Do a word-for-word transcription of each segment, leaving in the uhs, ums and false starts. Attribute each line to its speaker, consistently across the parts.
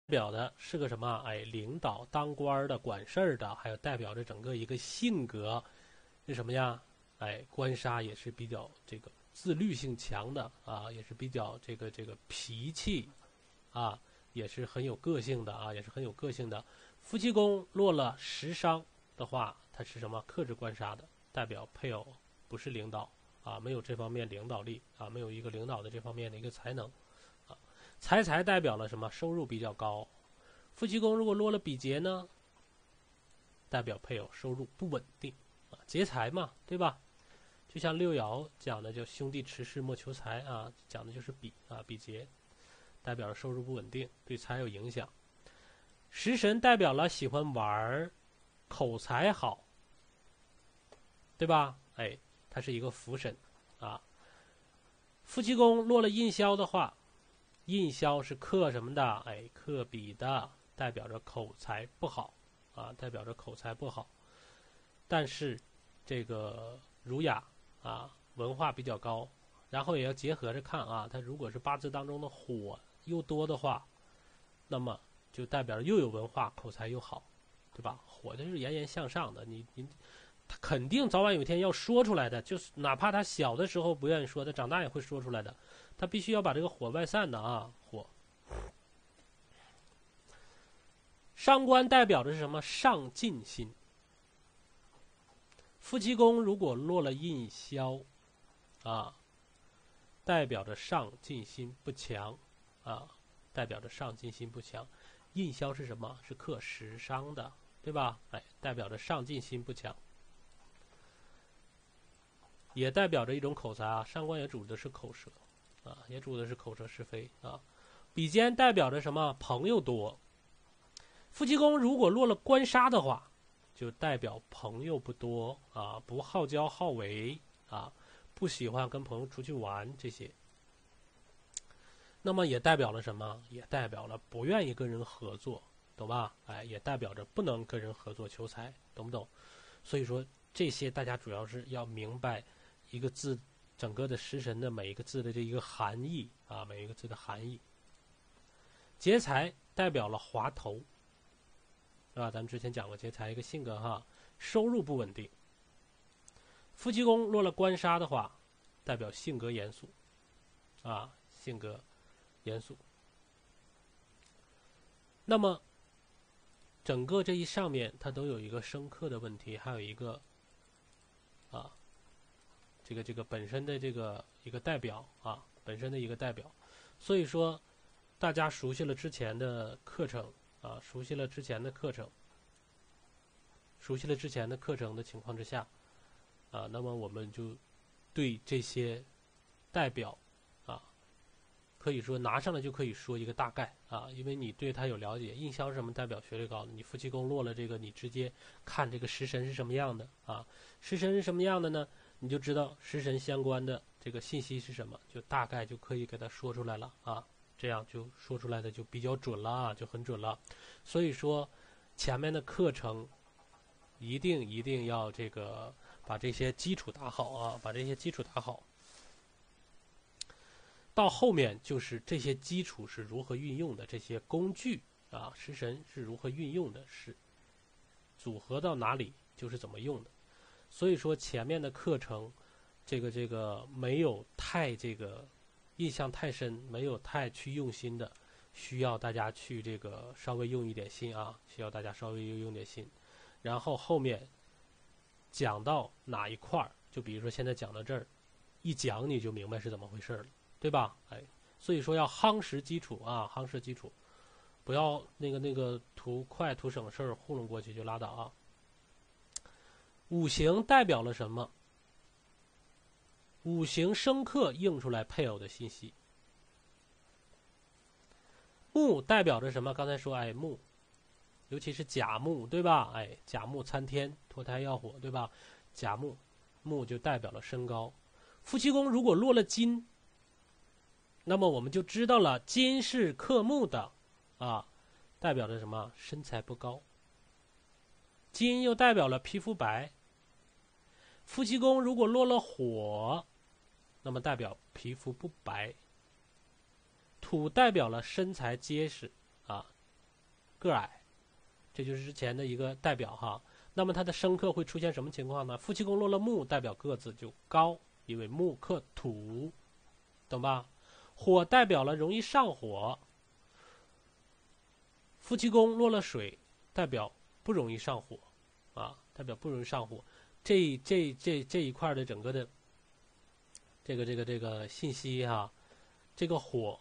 Speaker 1: 表的是个什么？哎，领导、当官的、管事儿的，还有代表着整个一个性格是什么呀？哎，官杀也是比较这个自律性强的啊，也是比较这个这个脾气啊，也是很有个性的啊，也是很有个性的。夫妻宫落了食伤的话，它是什么？克制官杀的，代表配偶不是领导啊，没有这方面领导力啊，没有一个领导的这方面的一个才能。财财代表了什么？收入比较高。夫妻宫如果落了比劫呢，代表配偶收入不稳定啊，劫财嘛，对吧？就像六爻讲的，叫兄弟持世莫求财啊，讲的就是比啊比劫，代表了收入不稳定，对财有影响。食神代表了喜欢玩，口才好，对吧？哎，它是一个福神啊。夫妻宫落了印梟的话，印梟是克什么的？哎，克比的，代表着口才不好啊，代表着口才不好。但是这个儒雅啊，文化比较高，然后也要结合着看啊，它如果是八字当中的火又多的话，那么就代表着又有文化，口才又好，对吧？火就是炎炎向上的，你你他肯定早晚有一天要说出来的，就是哪怕他小的时候不愿意说，他长大也会说出来的。他必须要把这个火外散的啊，火。伤官代表的是什么？上进心。夫妻宫如果落了印梟，啊，代表着上进心不强，啊，代表着上进心不强。印梟是什么？是克食伤的，对吧？哎，代表着上进心不强，也代表着一种口才啊。伤官也主的是口舌，啊，也主的是口舌是非啊。比肩代表着什么？朋友多。夫妻宫如果落了官杀的话，就代表朋友不多啊，不好交好为啊，不喜欢跟朋友出去玩这些。那么也代表了什么？也代表了不愿意跟人合作，懂吧？哎，也代表着不能跟人合作求财，懂不懂？所以说这些大家主要是要明白一个字，整个的食神的每一个字的这一个含义啊，每一个字的含义。劫财代表了滑头，是吧？咱们之前讲过劫财一个性格哈，收入不稳定。夫妻宫落了官杀的话，代表性格严肃，啊，性格严肃。那么整个这一上面它都有一个生克的问题，还有一个啊，这个这个本身的这个一个代表啊，本身的一个代表。所以说，大家熟悉了之前的课程啊，熟悉了之前的课程，熟悉了之前的课程的情况之下，啊，那么我们就对这些代表啊，可以说拿上来就可以说一个大概啊，因为你对它有了解。印梟是什么代表？学历高的，你夫妻宫落了这个，你直接看这个食神是什么样的啊？食神是什么样的呢？你就知道食神相关的这个信息是什么，就大概就可以给它说出来了啊。这样就说出来的就比较准了啊，就很准了。所以说，前面的课程一定一定要这个把这些基础打好啊，把这些基础打好。到后面就是这些基础是如何运用的，这些工具啊，食神是如何运用的，是组合到哪里就是怎么用的。所以说前面的课程，这个这个没有太这个印象太深，没有太去用心的，需要大家去这个稍微用一点心啊，需要大家稍微用点心。然后后面讲到哪一块儿，就比如说现在讲到这儿，一讲你就明白是怎么回事了。对吧？哎，所以说要夯实基础啊，夯实基础，不要那个那个图快图省事儿糊弄过去就拉倒啊。五行代表了什么？五行生克映出来配偶的信息。木代表着什么？刚才说哎木，尤其是甲木，对吧？哎，甲木参天，脱胎耀火，对吧？甲木，木就代表了身高。夫妻宫如果落了金，那么我们就知道了，金是克木的，啊，代表着什么？身材不高。金又代表了皮肤白。夫妻宫如果落了火，那么代表皮肤不白。土代表了身材结实，啊， 个矮，这就是之前的一个代表哈。那么它的生克会出现什么情况呢？夫妻宫落了木，代表个子就高，因为木克土，懂吧？火代表了容易上火，夫妻宫落了水，代表不容易上火，啊，代表不容易上火。这这这这一块的整个的这个这个这个信息哈、啊，这个火，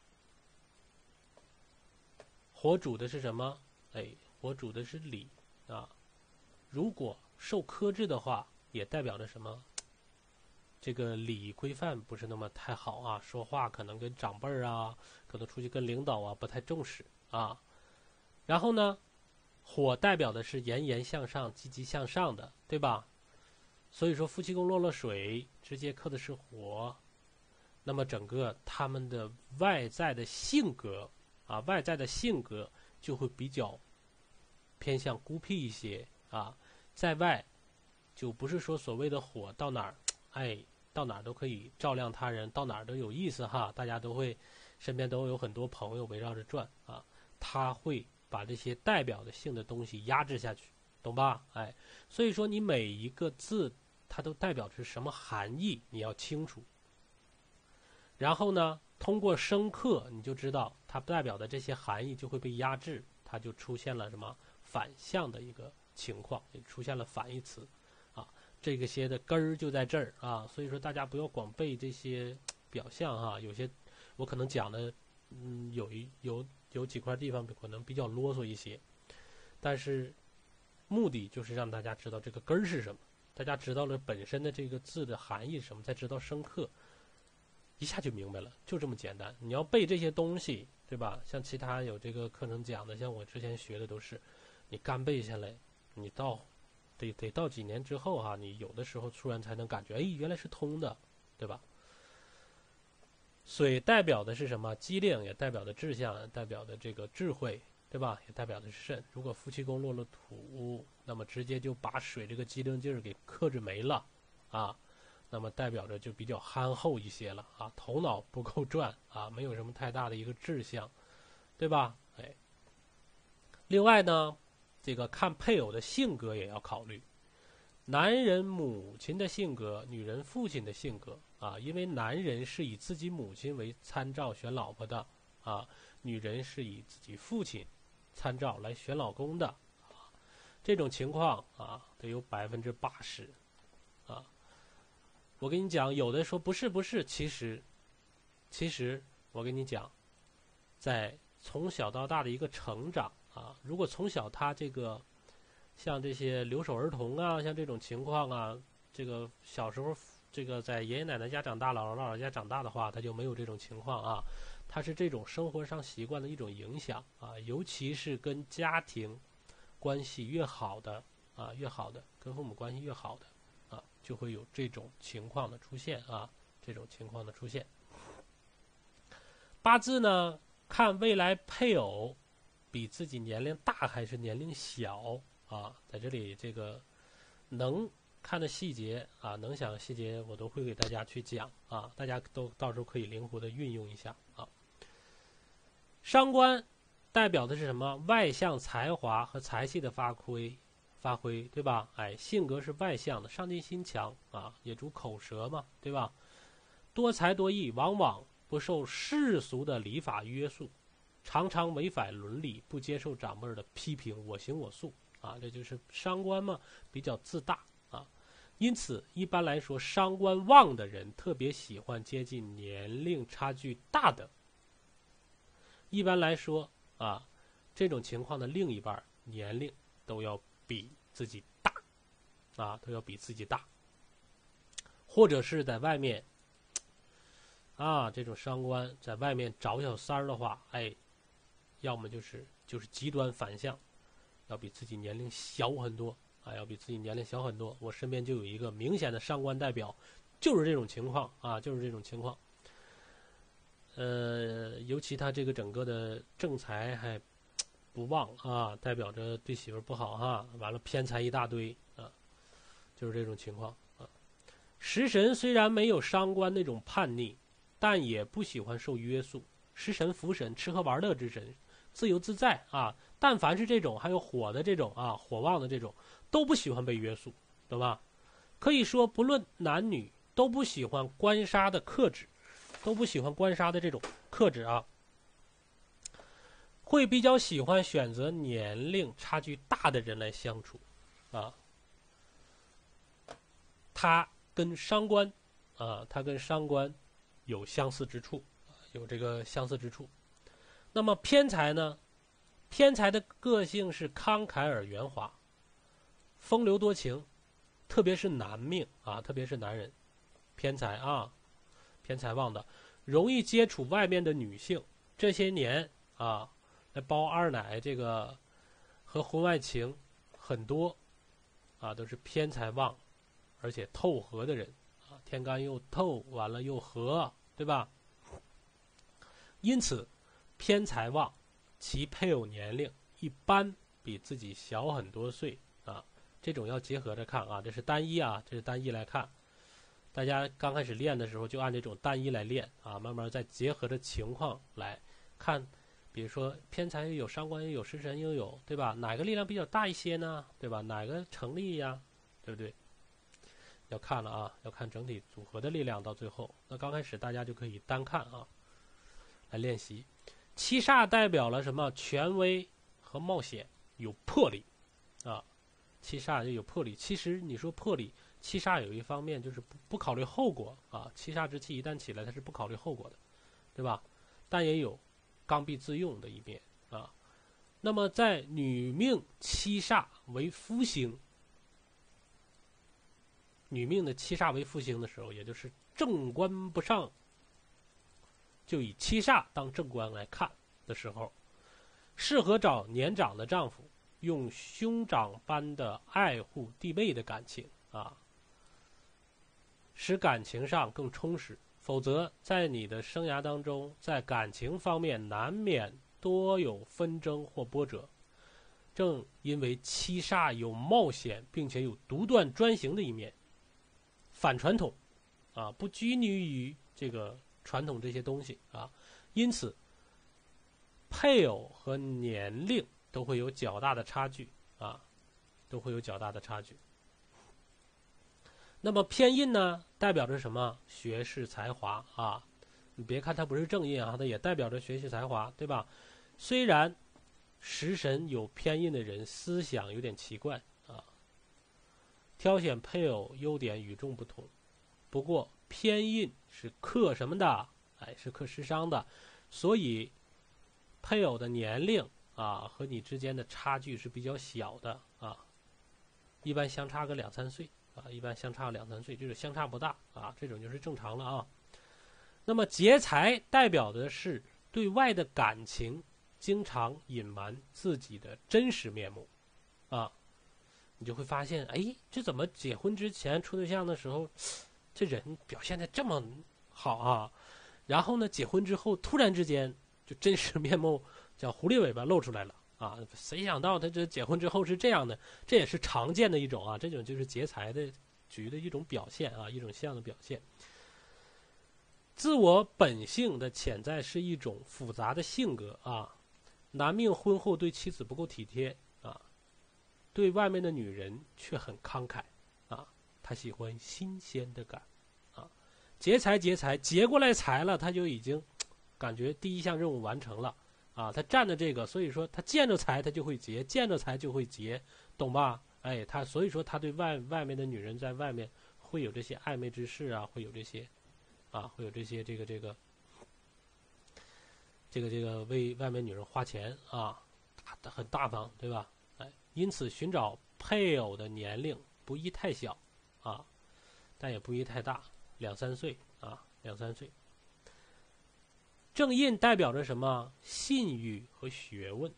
Speaker 1: 火主的是什么？哎，火主的是理啊。如果受克制的话，也代表着什么？这个礼规范不是那么太好啊，说话可能跟长辈儿啊，可能出去跟领导啊不太重视啊。然后呢，火代表的是炎炎向上、积极向上的，对吧？所以说夫妻宫落了水，直接克的是火，那么整个他们的外在的性格啊，外在的性格就会比较偏向孤僻一些啊，在外就不是说所谓的火到哪儿，哎，到哪儿都可以照亮他人，到哪儿都有意思哈，大家都会身边都有很多朋友围绕着转啊，他会把这些代表的性的东西压制下去，懂吧？哎，所以说你每一个字它都代表着什么含义，你要清楚。然后呢，通过生克，你就知道它代表的这些含义就会被压制，它就出现了什么反向的一个情况，也出现了反义词，啊，这个些的根儿就在这儿啊。所以说大家不要光背这些表象哈、啊，有些我可能讲的，嗯，有一有有几块地方可能比较啰嗦一些，但是目的就是让大家知道这个根儿是什么，大家知道了本身的这个字的含义是什么，再知道生克。一下就明白了，就这么简单。你要背这些东西，对吧？像其他有这个课程讲的，像我之前学的都是，你干背下来，你到得得到几年之后哈、啊，你有的时候突然才能感觉，哎，原来是通的，对吧？水代表的是什么？机灵，也代表的志向，代表的这个智慧，对吧？也代表的是肾。如果夫妻宫落了土，那么直接就把水这个机灵劲儿给克制没了，啊。那么代表着就比较憨厚一些了啊，头脑不够转啊，没有什么太大的一个志向，对吧？哎，另外呢，这个看配偶的性格也要考虑，男人母亲的性格，女人父亲的性格啊，因为男人是以自己母亲为参照选老婆的啊，女人是以自己父亲参照来选老公的啊，这种情况啊，得有百分之八十啊。我跟你讲，有的说不是不是，其实，其实我跟你讲，在从小到大的一个成长啊，如果从小他这个像这些留守儿童啊，像这种情况啊，这个小时候这个在爷爷奶奶家长大、姥姥姥姥家长大的话，他就没有这种情况啊。他是这种生活上习惯的一种影响啊，尤其是跟家庭关系越好的啊，越好的，跟父母关系越好的。啊，就会有这种情况的出现啊，这种情况的出现。八字呢，看未来配偶比自己年龄大还是年龄小啊，在这里这个能看的细节啊，能想的细节我都会给大家去讲啊，大家都到时候可以灵活的运用一下啊。伤官代表的是什么？外向才华和才气的发挥。发挥对吧？哎，性格是外向的，上进心强啊，也主口舌嘛，对吧？多才多艺，往往不受世俗的礼法约束，常常违反伦理，不接受长辈的批评，我行我素啊，这就是伤官嘛，比较自大啊。因此，一般来说，伤官旺的人特别喜欢接近年龄差距大的。一般来说啊，这种情况的另一半年龄都要比自己大啊，都要比自己大，或者是在外面啊，这种伤官在外面找小三儿的话，哎，要么就是就是极端反向，要比自己年龄小很多啊，要比自己年龄小很多。我身边就有一个明显的伤官代表，就是这种情况啊，就是这种情况。呃，尤其他这个整个的正财还不旺啊，代表着对媳妇不好哈，完了偏财一大堆啊，就是这种情况啊。食神虽然没有伤官那种叛逆，但也不喜欢受约束。食神、福神，吃喝玩乐之神， 自由自在啊。但凡是这种，还有火的这种啊，火旺的这种，都不喜欢被约束，懂吧？可以说，不论男女，都不喜欢官杀的克制，都不喜欢官杀的这种克制啊。会比较喜欢选择年龄差距大的人来相处，啊。他跟伤官，啊，他跟伤官有相似之处，有这个相似之处。那么偏财呢？偏财的个性是慷慨而圆滑，风流多情，特别是男命啊，特别是男人，偏财啊，偏财旺的，容易接触外面的女性。这些年啊，来包二奶这个和婚外情很多啊，都是偏财旺，而且透合的人啊，天干又透，完了又合，对吧？因此，偏财旺，其配偶年龄一般比自己小很多岁啊。这种要结合着看啊，这是单一啊，这是单一来看。大家刚开始练的时候就按这种单一来练啊，慢慢再结合着情况来看。比如说偏财又有，伤官又有，食神又有，对吧？哪个力量比较大一些呢？对吧？哪个成立呀？对不对？要看了啊，要看整体组合的力量到最后。那刚开始大家就可以单看啊，来练习。七煞代表了什么？权威和冒险，有魄力啊。七煞就有魄力。其实你说魄力，七煞有一方面就是不不考虑后果啊。七煞之气一旦起来，它是不考虑后果的，对吧？但也有刚愎自用的一面啊。那么在女命七煞为夫星，女命的七煞为夫星的时候，也就是正官不上，就以七煞当正官来看的时候，适合找年长的丈夫，用兄长般的爱护弟妹的感情啊，使感情上更充实。否则在你的生涯当中，在感情方面难免多有纷争或波折。正因为七煞有冒险并且有独断专行的一面，反传统啊，不拘泥于这个传统这些东西啊，因此配偶和年龄都会有较大的差距啊，都会有较大的差距。那么偏印呢，代表着什么？学识才华啊！你别看它不是正印啊，它也代表着学习才华，对吧？虽然食神有偏印的人思想有点奇怪啊，挑选配偶优点与众不同。不过偏印是克什么的？哎，是克食伤的，所以配偶的年龄啊和你之间的差距是比较小的啊，一般相差个两三岁。啊，一般相差两三岁，就是相差不大啊，这种就是正常了啊。那么劫财代表的是对外的感情经常隐瞒自己的真实面目啊，你就会发现，哎，这怎么结婚之前处对象的时候，这人表现得这么好啊，然后呢，结婚之后突然之间就真实面目叫狐狸尾巴露出来了。啊，谁想到他这结婚之后是这样的？这也是常见的一种啊，这种就是劫财的局的一种表现啊，一种象的表现。自我本性的潜在是一种复杂的性格啊。男命婚后对妻子不够体贴啊，对外面的女人却很慷慨啊，他喜欢新鲜的感啊。劫财劫财劫过来财了，他就已经感觉第一项任务完成了。啊，他占着这个，所以说他见着财他就会劫，见着财就会劫，懂吧？哎，他所以说他对外外面的女人在外面会有这些暧昧之事啊，会有这些，啊，会有这些这个这个，这个这个为外面女人花钱啊，大很大方，对吧？哎，因此寻找配偶的年龄不宜太小啊，但也不宜太大，两三岁啊，两三岁。正印代表着什么？信誉和学问。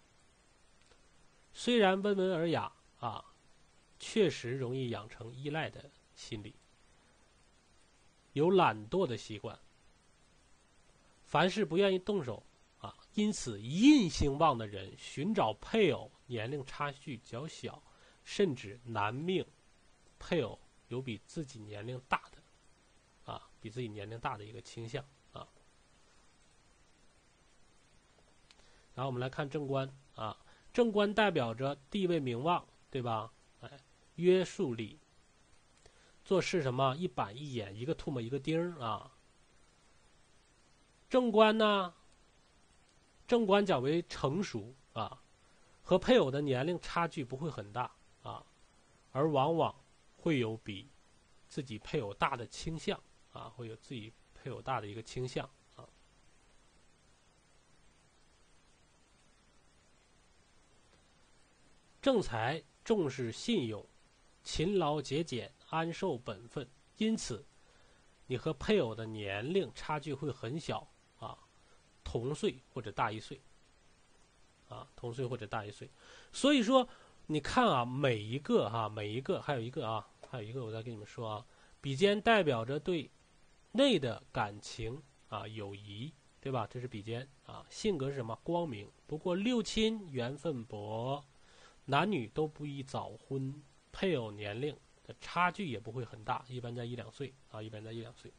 Speaker 1: 虽然温文尔雅啊，确实容易养成依赖的心理，有懒惰的习惯，凡事不愿意动手啊。因此，印星旺的人寻找配偶年龄差距较小，甚至男命配偶有比自己年龄大的啊，比自己年龄大的一个倾向。 然后我们来看正官啊，正官代表着地位名望，对吧？哎，约束力，做事什么一板一眼，一个唾沫一个钉儿啊。正官呢，正官讲为成熟啊，和配偶的年龄差距不会很大啊，而往往会有比自己配偶大的倾向啊，会有自己配偶大的一个倾向啊。正财重视信用，勤劳节俭，安守本分，因此你和配偶的年龄差距会很小啊，同岁或者大一岁啊，同岁或者大一岁。所以说你看啊，每一个哈、啊，每一个还有一个啊，还有一个我再跟你们说啊，比肩代表着对内的感情啊，友谊，对吧？这是比肩啊。性格是什么？光明。不过六亲缘分薄，男女都不宜早婚，配偶年龄的差距也不会很大，一般在一两岁啊，一般在一两岁。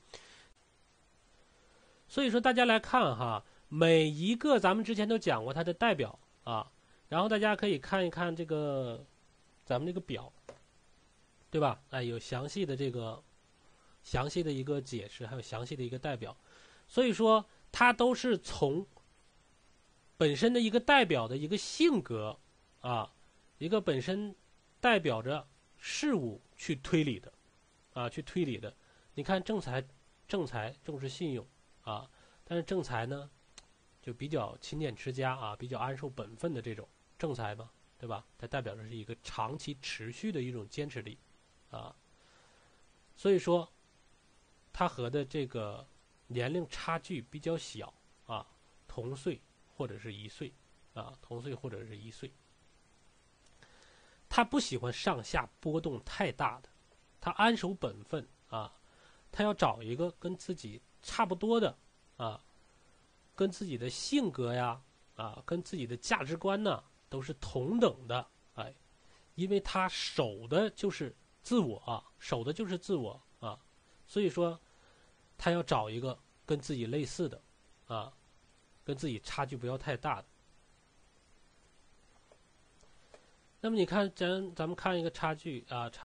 Speaker 1: 所以说大家来看哈，每一个咱们之前都讲过它的代表啊，然后大家可以看一看这个咱们这个表，对吧？哎，有详细的这个详细的一个解释，还有详细的一个代表。所以说它都是从本身的一个代表的一个性格啊，一个本身代表着事物去推理的啊，去推理的。你看正财，正财重视信用啊，但是正财呢就比较勤俭持家啊，比较安守本分的这种正财嘛，对吧？它代表着是一个长期持续的一种坚持力啊，所以说它和的这个年龄差距比较小啊，同岁或者是一岁啊，同岁或者是一岁。他不喜欢上下波动太大的，他安守本分啊，他要找一个跟自己差不多的啊，跟自己的性格呀啊，跟自己的价值观呢都是同等的，哎，因为他守的就是自我啊，守的就是自我啊，所以说他要找一个跟自己类似的啊，跟自己差距不要太大的。那么你看咱咱们看一个差距啊。